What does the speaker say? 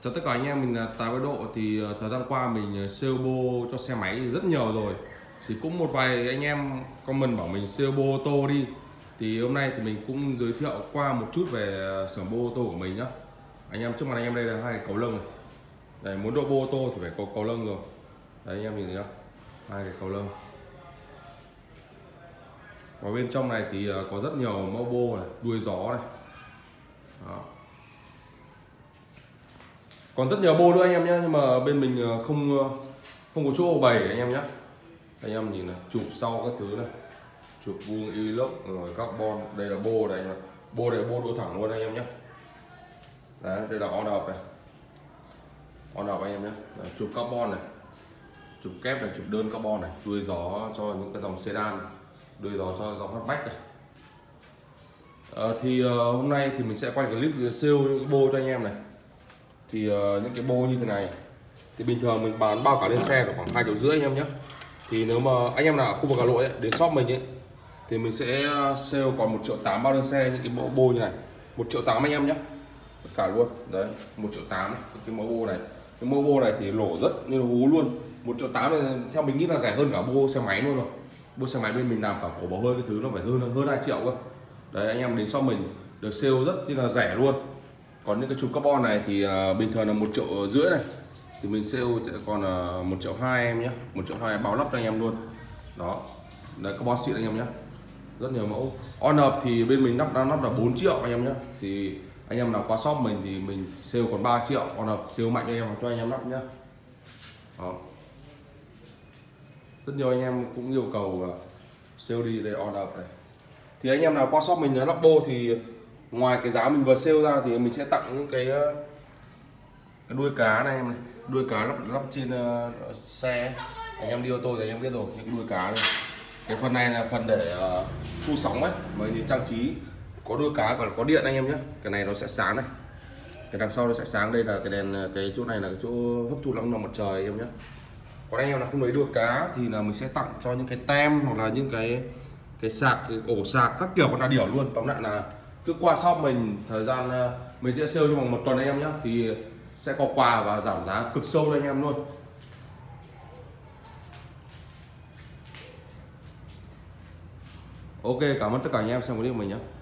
Chào tất cả anh em, mình là Tài Với Độ. Thì thời gian qua mình sale bô cho xe máy rất nhiều rồi. Thì cũng một vài anh em comment bảo mình sale bô ô tô đi. Thì hôm nay thì mình cũng giới thiệu qua một chút về xưởng bô ô tô của mình nhé. Anh em, trước mặt anh em đây là hai cái cầu lông này. Đây, muốn độ bô ô tô thì phải có cầu lông rồi. Đấy anh em nhìn thấy không? Hai cái cầu lông. Và bên trong này thì có rất nhiều mẫu bô này, đuôi gió này. Đó. Còn rất nhiều bô nữa anh em nhé, nhưng mà bên mình không có chỗ bày anh em nhé. Anh em nhìn này, chụp sau các thứ này, chụp vuông inox rồi carbon. Đây là bô này, bô này bô đỗ thẳng luôn anh em nhé. Đấy, đây là on off này, on off anh em nhé. Đấy, chụp carbon này, chụp kép này, chụp đơn carbon này, đuôi gió cho những cái dòng sedan, đuôi gió cho dòng hatchback này. Hôm nay thì mình sẽ quay clip sale những cái bô cho anh em này. Thì những cái bô như thế này thì bình thường mình bán bao cả lên xe là khoảng 2,5 triệu anh em nhé. Thì nếu mà anh em nào ở khu vực Hà Nội ấy, đến shop mình ấy, thì mình sẽ sale còn 1,8 triệu bao lên xe những cái mẫu bô như này. 1,8 triệu anh em nhé, tất cả luôn. Đấy, 1,8 triệu cái mẫu bô này. Cái mẫu bô này thì lỗ rất như là hú luôn. 1,8 triệu này theo mình nghĩ là rẻ hơn cả bô xe máy luôn rồi. Bô xe máy bên mình làm cả cổ bảo hơi cái thứ nó phải hơn 2 triệu cơ. Đấy, anh em đến shop mình được sale rất là rẻ luôn. Còn những cái chụp carbon này thì bình thường là 1,5 triệu này, thì mình sale sẽ còn 1,2 triệu em nhé, 1,2 triệu bao lắp cho anh em luôn. Đó, đấy carbon xịn anh em nhé, rất nhiều mẫu. On up thì bên mình lắp là 4 triệu anh em nhé. Thì anh em nào qua shop mình thì mình sale còn 3 triệu. On up sale mạnh anh em cho anh em lắp nhé. Đó, rất nhiều anh em cũng yêu cầu sale đi đây on up này. Thì anh em nào qua shop mình lắp bô thì ngoài cái giá mình vừa sale ra thì mình sẽ tặng những cái đuôi cá này em này, đuôi cá lắp trên xe. Anh em đi ô tô thì anh em biết rồi, những đuôi cá này. Cái phần này là phần để thu sóng ấy, mà nhìn trang trí có đuôi cá còn có điện anh em nhé. Cái này nó sẽ sáng này, cái đằng sau nó sẽ sáng. Đây là cái đèn, cái chỗ này là cái chỗ hấp thụ năng mặt trời anh em nhé. Còn anh em nào không lấy đuôi cá thì là mình sẽ tặng cho những cái tem hoặc là những cái sạc, cái ổ sạc các kiểu con đà điểu luôn. Tóm lại là cứ qua shop mình, thời gian mình sẽ sale trong vòng 1 tuần anh em nhé, thì sẽ có quà và giảm giá cực sâu cho anh em luôn. Ok, cảm ơn tất cả anh em xem clip của mình nhé.